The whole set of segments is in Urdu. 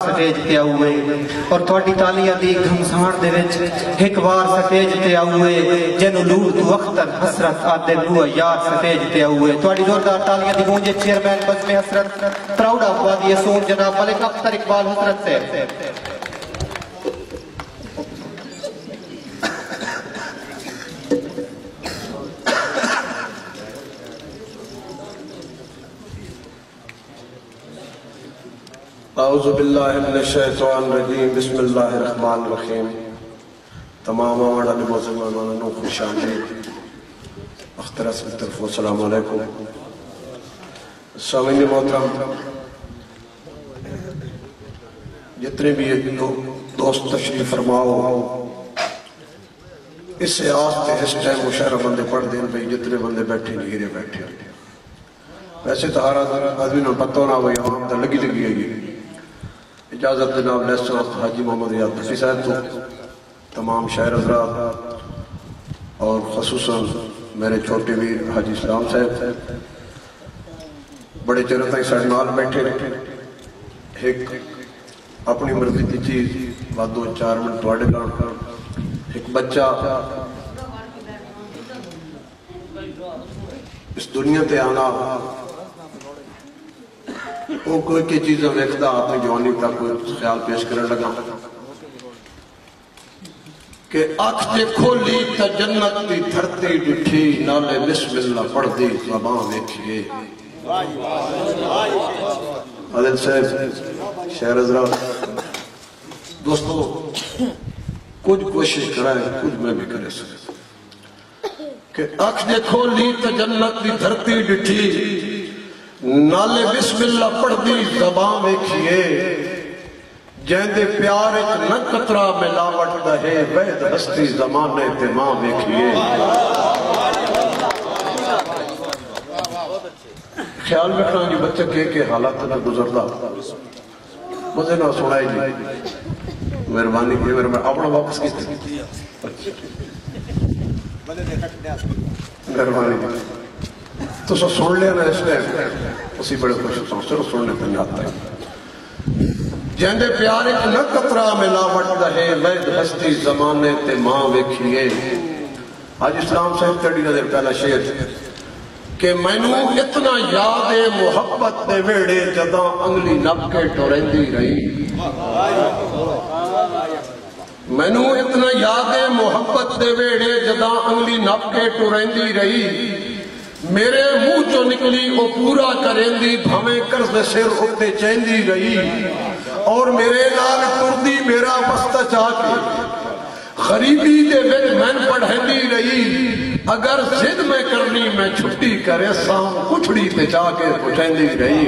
سٹیج تے آؤئے اور تھوڑی تالیاں دی گھمسان دے وچ ایک بار سٹیج تے آؤئے جنو لوت اختر حسرت آدھے لو یار سٹیج تے آؤئے تھوڑی زوردار تالیاں دی گونجے chairman Bazm-e-Hasrat proud of Wadi Soon جناب ملک اختر اقبال حسرت سے اعوذ باللہ من الشیطان الرجیم بسم اللہ الرحمن الرحیم تمام آمدہ مسلمانوں خوش آمدید اختر حسرت طرف السلام علیکم سامعین محترم جتنے بھی دوست تشریف فرماؤ اس سے آستے اس ٹائم مشاعرہ بندے پڑھ دیں بھئی جتنے بندے بیٹھے نہیں گرے بیٹھے ویسے تو ہر آدمی نے پتہ نہ ہوئی ہم تو لگی ہے اجازت جناب لیسٹر حاجی محمد یاد بھٹی صاحب تو تمام شاعر حضرات اور خصوصاً میرے چھوٹے ویر حاجی اسلام صاحب بڑے چروں تک ساڑھے نال بیٹھے ایک اپنی مرضی کی چیز بعد 2-4 منٹ توڑے گا ایک بچہ اس دنیا تے آنا وہ کوئی کی چیزیں ویکھدا اپنی جوانی تک کوئی خیال پیش کرنے لگا کہ آنکھ تے کھولی تا جنت دی دھرتی ڈٹھی نالے بسم اللہ پڑھ دی زبان ویکھیے عادل صاحب شہر حضرات دوستو کچھ کوشش کرائے کچھ میں بھی کرے سکتا کہ آنکھ تے کھولی تا جنت دی دھرتی ڈٹھی نالے بسم اللہ پڑھ دی زبان ویکھیے جیندے پیار ایک نہ قطرہ ملاوٹ دہے وید ہستی زمانے تے ماں ویکھیے خیال رکھنا جی بچہ کے حالات نہ گزردا مجھے نہ سنائی جی مہربانی کی اپنا واپس کی مہربانی کی تو سو سن لینا اس ٹائم اسی بڑے خوش ہوتا ہوں صرف سننے پر جاتا ہے جیندے پیار ایک نہ قطرہ ملاوٹ دہے وید ہستی زمانے تے ماں ویکھیے آج اسلام صاحب تڑی نظر پہلا شعر کہ مینوں اتنا یاد محبت دے ویڑے جداں انگلی نب کے ٹورندی رہی مینوں اتنا یاد محبت دے ویڑے جداں انگلی نب کے ٹورندی رہی میرے منہ جو نکلی وہ پورا کریں دی بھامیں کرز سر اٹھتے چیندی رہی اور میرے نال تردی میرا بستہ چاہ کے غریبی دے وچ میں پڑھیں دی رہی اگر زد میں کرنی میں چھٹی کرے سام کچھڑی تے چاہ کے پچھیں دی رہی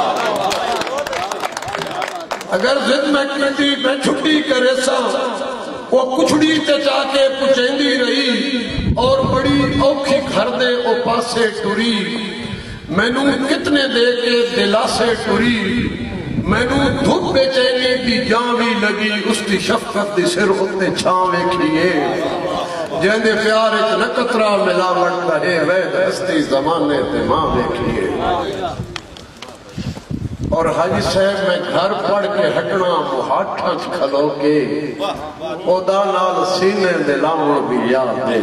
اگر زد میں کرنی میں چھٹی کرے سام وہ کچھڑی تے چاہ کے پچھیں دی رہی اور بڑی اوکھی گھر دے او پاسے ٹری مینوں کتنے دے کے دلاسے ٹری مینوں دھوپ بے چینی دی جان بھی لگی اس کی شفقت دی سر اتے چھاں ویکھیے جیندے پیار ایک نہ قطرہ ملاوٹ رہے وید ہستی زمانے تے ماں ویکھیے اور حاجی صاحب میں گھر پڑھ کے ہٹنا ہاتھاں کھلو کے اودا نال سینے دے لاؤں بھی یاد دے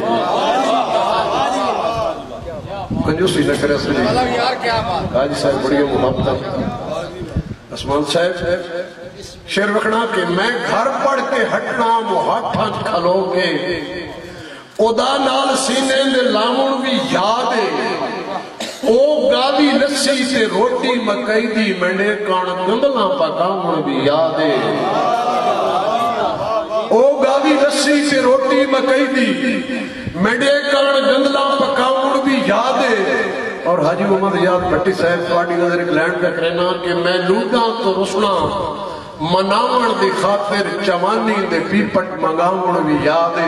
کنجوسی نہ کرے سنی حاجی صاحب بڑی محبت عثمان صاحب شعر رکھنا کہ میں گھر پڑھ کے ہٹنا ہاتھاں کھلو کے اودا نال سینے دے لاؤں بھی یاد دے او گالی لسی سے روٹی مکئی دی منڈے کان گندلاں پکاؤں بھی یادے او گالی لسی سے روٹی مکئی دی منڈے کان گندلاں پکاؤں بھی یادے اور حاجی محمد یاد بھٹی صاحب تواڈی نظر انگلینڈ کا کہنا کہ میں لوٹاں تو رسنا مناون دی خاطر چوانی دے پیپٹ منگاؤں بھی یادے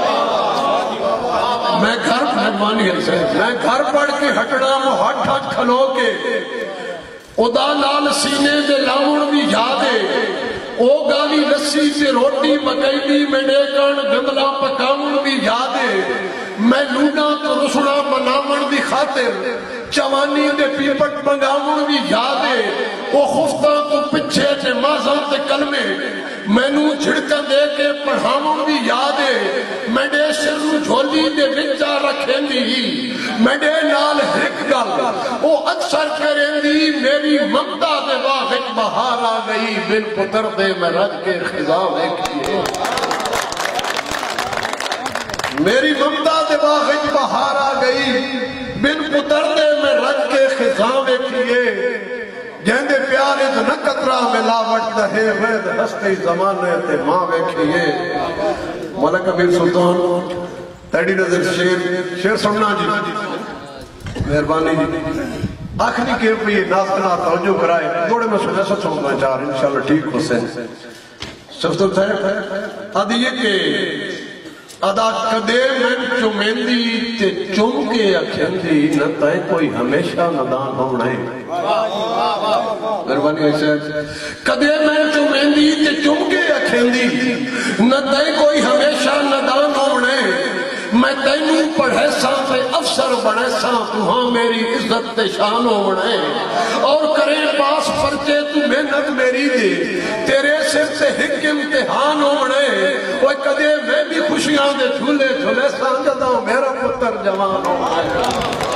میں گھر پڑھ کے ہٹنا ہاتھاں کھلو کے ادا نال سینے دے لاؤن بھی یادے او گالی لسی سے روٹی پکائی میرے کن گندلا پکاؤن بھی یاد ہے میں لونا تو رسنا منامن دی خاطر چوانی دے پیپٹ منگاؤن بھی یاد ہے وہ خفتہ تو پچھے تے مازاں تے کلمے میں نو جھڑکا دے کے پڑھاؤن بھی یاد ہے میں دے شروع جھولی دے وچا رکھیں دی میں دے نال ہک گل وہ اکثر کریں دی میری ممتا دے واقع بہار آ گئی بن پتر دے میں رج کے خزاں دیکھئے میری ممتا دے واقع بہار آ گئی بن پتر دے میں رج کے خزاں دیکھئے جہندے پیارے تو نہ قطرہ ملاوٹ دہے وید ہستے زمانے تے ماں بیکھئے ملک امیر سلطان تیڑی نظر شیر سننا جی مہربانی جی آخری کے پہ یہ ناظرہ توجہ کرائے دوڑے میں سنے سے سننا چاہ رہے انشاءاللہ ٹھیک ہو سے شفتر صاحب آدھی یہ کہ ادا کدے میں چمیندی تے چم کے اکھیندی نہ تائیں کوئی ہمیشہ ندان ہونا ہے مہربانی ایسے کدے میں چمیندی تے چم کے اکھیندی نہ تائیں کوئی ہمیشہ ندان ہونا ہے میں تینوں پڑھے ساں تے افسر بڑھے ساں تو ہاں میری عزت تے شان ہونا ہے اور کرے پاس پرچے تو محنت میری دے تیرے سر سے حق امتحان ہونا ہے وہ کدے میں بھی خوشیاں دے جھولے جھولے ساں جدا میرا پتر جوان ہونا ہے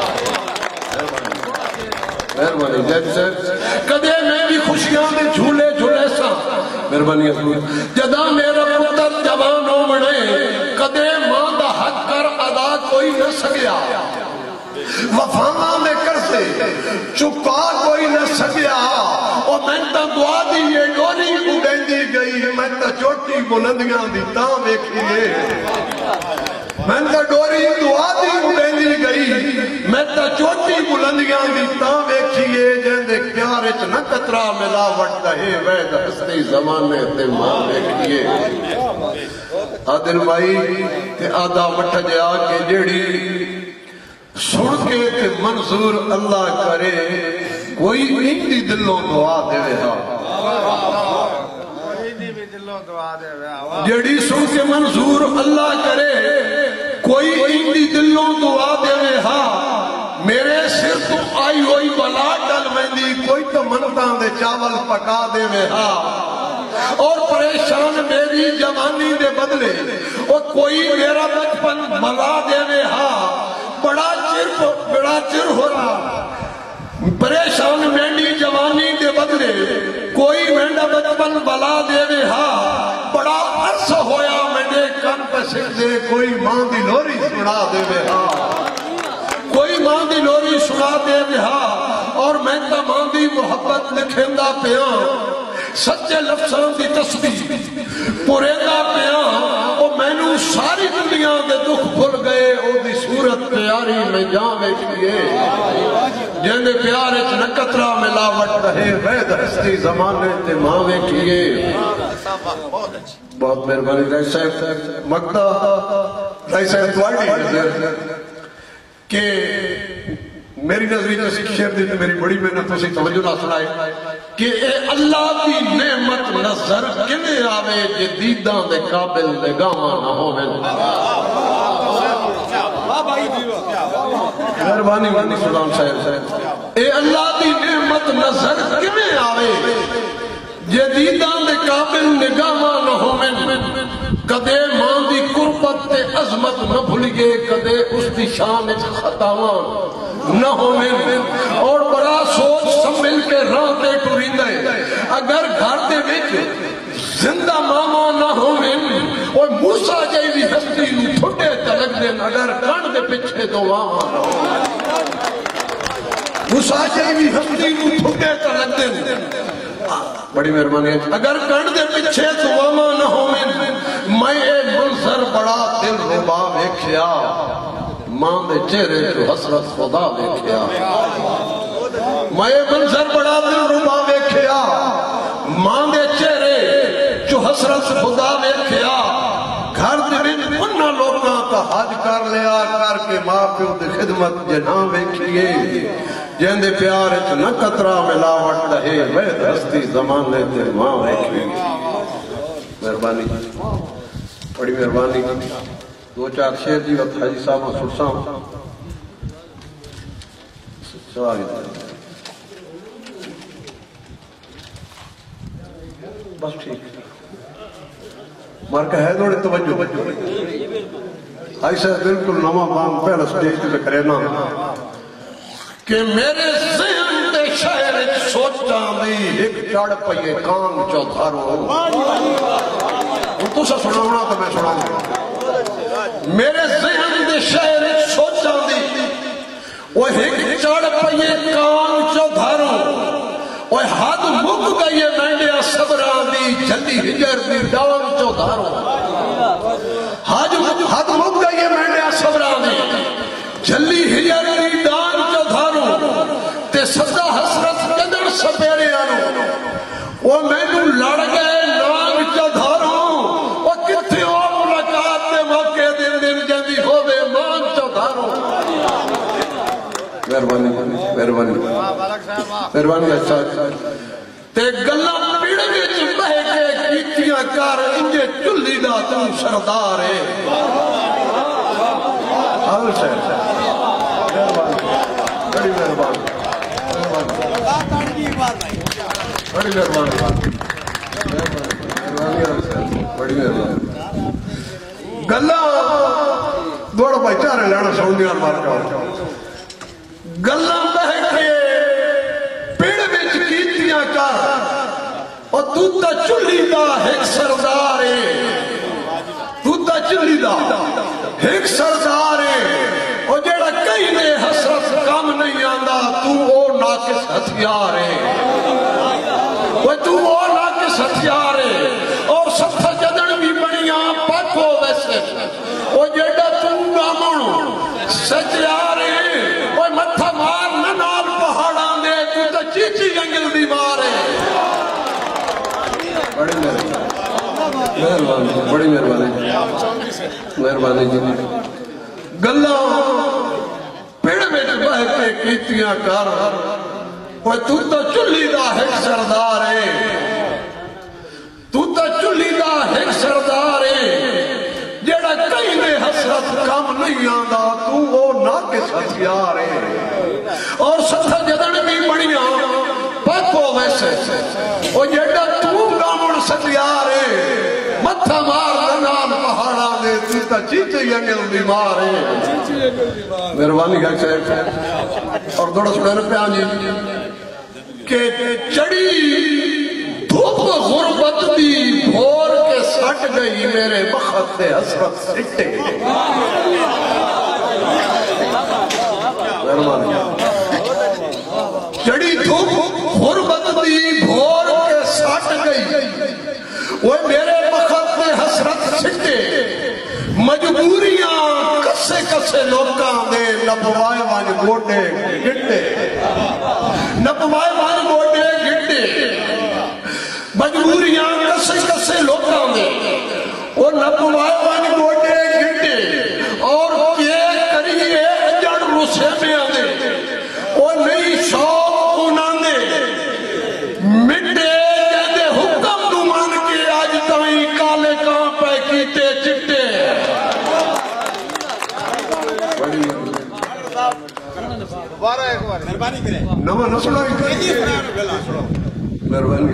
مہربانی جیسے کدے میں بھی خوشیاں دے جھولے جھولے ساں مہربانی جدا میرا پتر جوان ہونا ہے کدے ماں دا حق کر ادا کوئی نہ سکیا وفاما میں کر سے چکا کوئی نہ سکیا اور میں تا دعا دی یہ ڈوری اڑیں دی گئی میں تا چوٹی بلندیاں دی تاں ویکھیے میں تا ڈوری دعا دی اڑیں دی گئی میں تا چوٹی بلندیاں دی تاں ویکھیے جہندے پیارے چ نہ قطرہ ملاوٹ دہے وید ہستی زمانے تے ماں ویکھیے آدھر بھائی تے آدھا مٹھ جا کے جڑی سن کے تے منظور اللہ کرے کوئی ایندی دلوں دعا دے رہا جڑی سن کے منظور اللہ کرے کوئی ایندی دلوں دعا دے رہا میرے سر تو آئی ہوئی بلا ڈل مہندی کوئی تو منتاں دے چاول پکا دے رہا اور پریشان میری جوانی دے بدلے اور کوئی میرا بچپن ملا دے رہا بڑا چر ہو رہا پریشان میری جوانی دے بدلے کوئی میرا بچپن بلا دے رہا بڑا عرص ہویا میرے کن پہ سکھ دے کوئی ماں دی لوری سنا دے رہا کوئی ماں دی لوری سنا دے رہا اور میں تا ماں دی محبت لکھندہ پیاں سچے لفظاں دی تسبیح پوریندہ پیاں او میں نو ساری دنیا دے دکھ بھول گئے او دی صورت پیاری میں جان بیٹھئے جہنے پیارے چ نہ قطرہ ملاوٹ رہے وید ہستی زمانے تے ماں بیٹھئے بہت مہربانی رائے صاحب مقدہ رائے صاحب تواڑی نظر کہ میری نظری جیسے شیر دی میری بڑی محنت سے توجہ نہ سنائے کہ اے اللہ کی نعمت نظر کنے آوے جدیداں دے قابل دے گاواں نہ ہووے مہربانی وانی سلام صاحب اے اللہ کی نعمت نظر کنے آوے جدیداں دے قابل نگاواں نہ ہووے کدے ماں دی قربت تے عظمت نہ بھلگے کدے اس دی شان خطاواں نہ ہووے اور بڑا سوچ سنبھل کے راہ تے ٹریندے اگر گھر دے وچ زندہ ماما نہ ہووے اور موسیٰ جائی بھی ہستی نو تھوڑے تلک دیں اگر کان دے پچھے تو واما نہ ہووے موسیٰ جائی بھی ہستی نو تھوڑے تلک دیں بڑی مہربانی ہے اگر کان دے پچھے تو واما نہ ہووے میں اے منظر بڑا دل ربا ویکھیا ماں دے چہرے تو حسرت خدا ویکھیا میں اے منظر بڑا دل ربا ویکھیا ماں دے چہرے جو حسرت خدا ویکھیا گھر دے وچ انہاں لوکاں کا حج کر لیا کر کے ماں پیو دی خدمت جنا ویکھیے جہندے پیار وچ نہ قطرہ ملاوٹ رہے وید ہستی زمانے تے ماں ویکھیے مہربانی بڑی مہربانی دو چار شیر جی وقت حاجی صاحب سرساں بس ٹھیک مارکہ ہے دوڑے توجہ ایسا بالکل نواں بام پہلا سٹیج تے کرے نا کہ میرے ذہن دے شہر سوچاں دی ایک چڑھ پئیے کام چوتھارو تو سا سناونا تو میں سناؤں میرے ذہن دے شہر سوچاں دی وہ ایک چڑھ پئیے کام چوتھارو وہ حد مک گئی ہے میں نے صبران دی جلدی ہجر دی ڈان چوتھارو حد مک گئی ہے میں نے صبران دی جلدی ہجر دی ڈان چوتھارو تے سدا حسرت قدر سپیرے آنو وہ میں نے لڑ گئے نام چوتھارو وہ کتھے ہو ملاقات دے موقع دن دن جندی ہو بے مان چوتھارو مہربانی مہربانی مہربانی اچھا تے گلہ پیڑ وچ بہ کے کیتیاں کر انجے چلی دا تو سردار ہے حاضر صاحب بڑی مہربانی بڑی مہربانی بڑی مہربانی گلہ دوڑا بھائی چارے لینا سعودیاں مار کا گلہ بہ کے پیڑ وچ کیتیاں کر اور تو تا چلی دا ایک سردار ہے تو تا چلی دا ایک سردار ہے اور جیڑا کئی نے حسرت کام نہیں آندہ تو او ناقص ہتھیار ہے وہ تو او ناقص ہتھیار ہے اور ستھا جدن بھی بڑیاں پاکو ویسے وہ جیڑا تو گامن سجیار ہے وہ متھا مار ننال پہاڑاں دے تو تا چیچی انگل دی مار ہے بڑی مہربانی بڑی مہربانی مہربانی جی گلہ پیڑ میں بہ کے کیتیاں کر وہ تو تا چلی دا ایک سردار ہے تو تا چلی دا ایک سردار ہے جیڑا کئی نے حسرت کام نہیں آندہ تو وہ ناقص ہتھیار ہے اور ستھا جدن بھی بڑیاں پاکو ویسے وہ جیڑا تو گامن ستیار ہے متھا مار ننال پہاڑا دے تیتا چیچے ینگل بیمار ہے مہربانی ہے صاحب اور دوڑا سنانے پہ آنی کہ چڑی دھوپ غربت دی بھور کے سٹ گئی میرے بخت حسرت سٹے مہربانی چڑی دھوپ غربت دی بھور کے سٹ گئی وہ میرے بخت حسرت سٹے مجبوریاں کسے کسے لوکاں دے نبوائے وان گوڑے گھٹے نبوائے وان گوڑے گھٹے مجبوریاں کسے کسے لوکاں دے وہ نبوائے وان گوڑے گھٹے اور کیے کریے جڑ رسے میں آنے وہ نئی شوق انہاں دے مٹے جیدے حکم نمان کے آج تائیں کالے کام پہ کیتے چٹے مہربانی کریں نمہ نہ سنائی مہربانی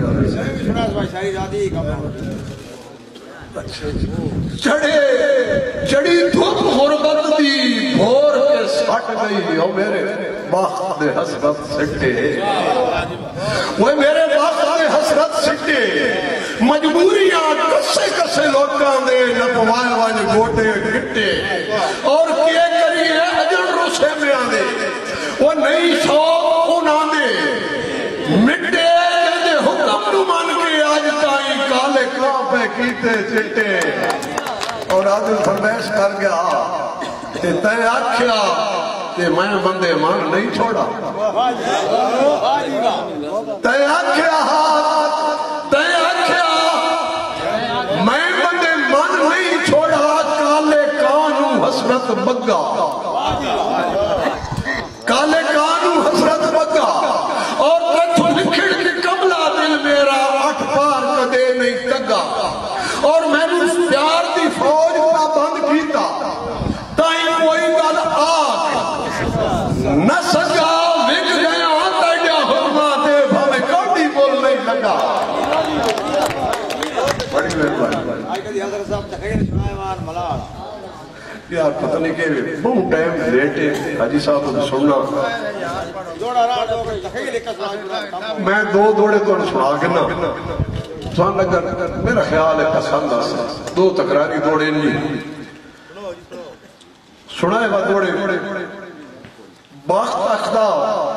چڑی دھوپ غربت دی بھور کے سٹ گئی او میرے باخت حسرت سٹے وہ میرے باخت حسرت سٹے مجبوریاں کسے کسے لوکاں دے نپوائے وانے گوٹے گھٹے اور کیے کریے اجڑ رسے میں آنے وہ نئی شوق انہاں دے مٹے دے حکم نمان کے آج تائیں کالے کام پہ کیتے چٹے اور آدم فرمیش کر گیا تے تے آکھیا تے میں بندے مان نہیں چھوڑا تے آکھیا میں بندے مان نہیں چھوڑا کالے کانوں حسرت بگا کالے کانوں حسرت بگا اور تیتھو لکھڑ کے کملا دل میرا 8 پار کدے نہیں تگا اور میں نے پیار دی فوج کا بند کیتا تائیں کوئی گل آگ نہ سجا وک گیا تیڈیا حکمہ دے بھامے کوٹی بول نہیں لگا بڑی مہربانی یار پتہ نہیں کہ بہت ٹائم لیٹے حاجی صاحب کو سننا میں دو دوڑے تو سنا کے نا سن لگا میرا خیال ہے پسند آسا دو تکراری دوڑے نہیں سنائے بات دوڑے بخت اخدا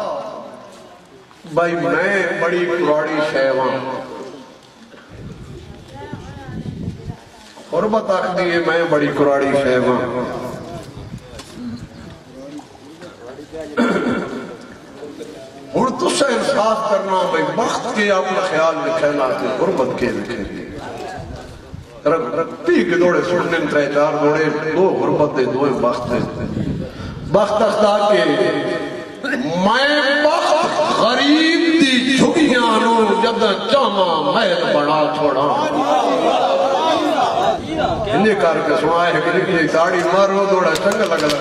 بھائی میں بڑی کراڑی شیوان قربت آخدی ہے میں بڑی کراڑی شیوان اور تو سے انصاف کرنا بھائی بخت کے اپنا خیال لکھینا کہ قربت کے لکھیں گے رگ پی کے دوڑے سننے ترے چار دوڑے دو غربت دے دو بخت دے بخت اخدا کے میں بخت غریب دی جھگیاں نو جب چاما محل بڑا چھوڑا انہیں کار کے سنائے ہے کہ لکھیں داڑی مارو دوڑا چنگ لگ لگ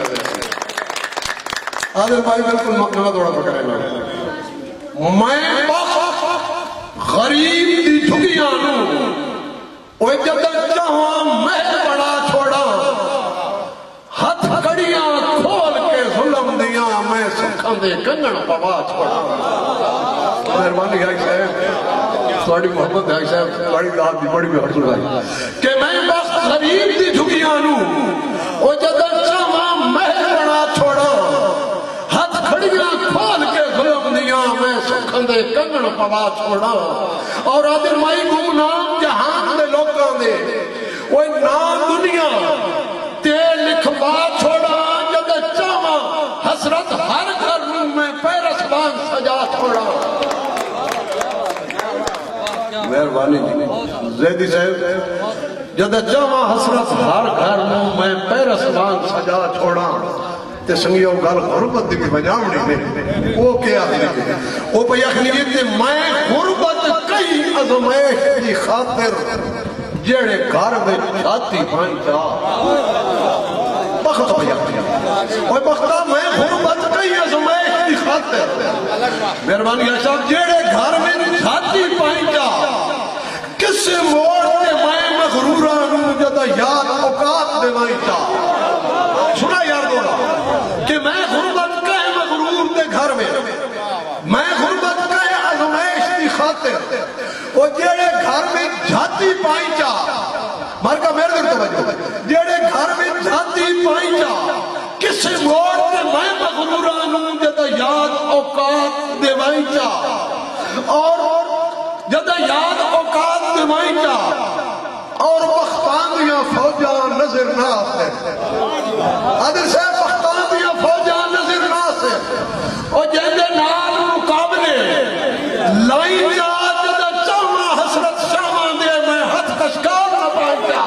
آدھر بھائی بالکل مقنہ دوڑا پکڑے نا میں بخت غریب دی جھگیاں نو وہ جب چاہاں محل بڑا چھوڑا ہاتھ کڑیاں کھول کے ظلم دیاں میں سکھاں دے کنگن پوا چھوڑا مہربانی ہے صاحب تھوڑی محبت ہے صاحب تھوڑی رات دی بڑی بھی حرصل بھائی کہ میں بخت غریب دی جھگیاں نو وہ جب چاہاں محل بڑا چھوڑا ہاتھ کھڑیاں کھول کے ظلم دیاں میں سکھاں دے کنگن پوا چھوڑا اور آدھر مائی گمنام جہان دے لوگاں دے وہ نام دنیا تے لکھوا چھوڑا جب چاہاں حسرت ہر گھر میں پیرس بان سجا چھوڑا مہربانی زیدی صاحب جب چاہاں حسرت ہر گھر میں پیرس بان سجا چھوڑا تے سنگیوں گل غربت دی بھی بجاوڑی نہیں وہ کیا ہے وہ پہ یخنی کہ میں غربت کئی ازمیش کی خاطر جیڑے گھر میں چھاتی پائیں جا بخت پہ یخنی وہ بختہ میں غربت کئی ازمیش کی خاطر مہربانی ہے صاحب جیڑے گھر میں چھاتی پائیں جا کس سے موڑ کے میں مغرورانوں جدہ یاد اوقات دیوائیں جا سنا یار دوڑا کہ میں غربت کہے مغرور دے گھر میں میں غربت کہے ازمیش دی خاطر وہ جیڑے گھر میں جھاتی پائیں جا مرکہ میرے دل تو بجو جیڑے گھر میں جھاتی پائیں جا کس موڑ میں میں مغرورانوں جدہ یاد اوقات دیوائیں جا اور جدہ یاد اوقات دیوائیں جا اور بختانیاں فوجاں نظر نہ آتے آدھر سے بختانیاں فوجاں نظر نہ آتے اور جہدے نال مقابلے لائی جا جدہ چاہاں حسرت شاہاں دے میں ہتھ کشکار نہ پائیں جا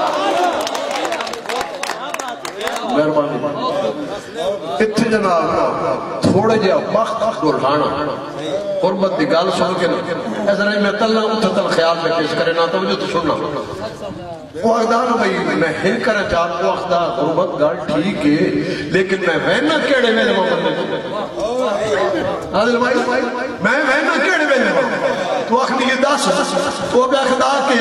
مہربانی اتھے جناب تھوڑے جا وقت دلہانا قربت دی گال سن کے نا ایسا نہیں میں تلنا اتھتل خیال میں پیش کرے نا تو مجھے تو سننا وہ اقدار بھئی میں ہن کرے چاہت وہ اقدار قربت گال ٹھیک ہے لیکن میں وینہ کیڑے میں نمہ بندے عادل بھائی میں وینہ کیڑے میں نمہ تو اخنی یہ داس وہ بھی اقدار کے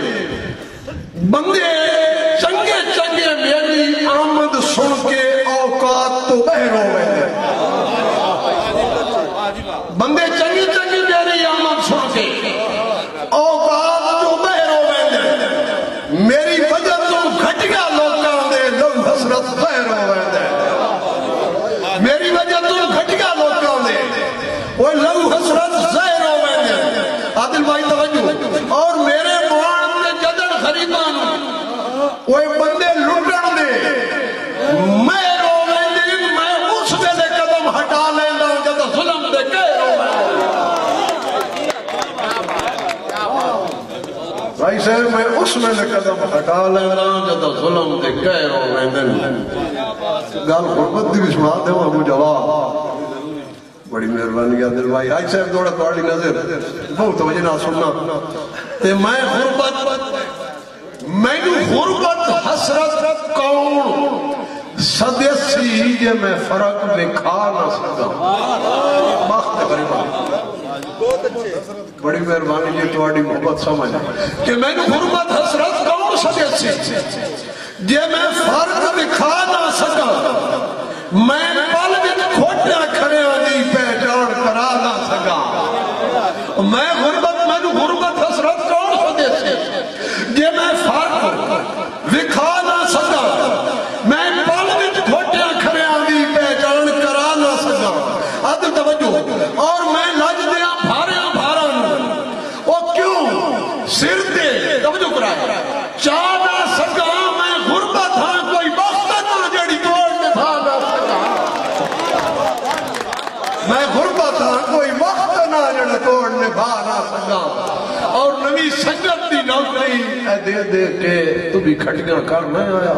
بندے چنگے چنگے میری آمد سن کے اوقات تو بہر ہو گئے بندے چنگی چنگی میری آمد سن کے اوقات تو بہر ہو گئے میری وجہ تو گھٹیا لوگاں دے لو حسرت بہر ہو گئے میری وجہ تو گھٹیا لوگاں دے وہ لو حسرت زہر ہو گئے عادل بھائی توجہ اور میرے موان دے جدن خریدان وہ بندے لٹن دے میں رو گئے میں اس دے قدم ہٹا لینا جب ظلم دے کہہ رو گئے بھائی صاحب میں اس میں دے قدم ہٹا لینا جب ظلم دے کہہ رو گئے گال غربت دی بھی سنا دے وہ ابو جواب بڑی مہربانی عادل بھائی آج صاحب دوڑا توڑی نظر بہت وجہ نہ سننا تے میں غربت مینو غربت حسرت کون سدیسی جے میں فرق دکھا نہ سکا بڑی مہربانی جی تواڈی محبت سمجھ کہ مینو غربت حسرت کون سدیسی جے میں فرق دکھا نہ سکا میں پل وچ کھوٹیاں کھڑیاں دی پہچان کرا نہ سکا میں مینو غربت حسرت کون سدیسی جے میں فرق دکھا نہ سکا میں پل وچ کھوٹیاں کھڑیاں دی پہچان کرا نہ سکا عدل توجہ اور میں لج دیاں بھاریاں بھاراں او کیوں سر تے توجہ کرائے چاہ نہ سکا میں غربت ہاں کوئی بخت نہ جڑی توڑ نبھا نہ سکا میں غربت ہاں کوئی وقت نہ جڑی توڑ نبھا نہ سکا اور نوی سنگت دی نوکری دے دے کے تو بھی کھٹیاں کر میں آیا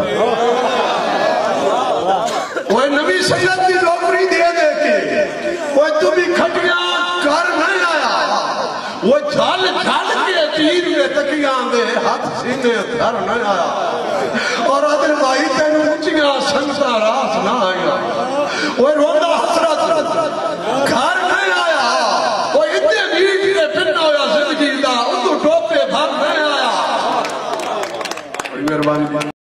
وہ نوی سنگت دی نوکری دے دے کے وہ تو بھی کھٹیاں کر نہیں آیا وہ جھال جھال کے تیر میں تکیاں دے ہاتھ سینے گھر نہیں آیا اور عدل بھائی تینوں اونچیاں سنگتا راس نہ آیا وہ روندہ حسرت گھر نہیں آیا وہ اتنے بیٹ نے پھرنا ہویا زندگی دا انہوں ٹوپے بھر نہیں آیا مہربانی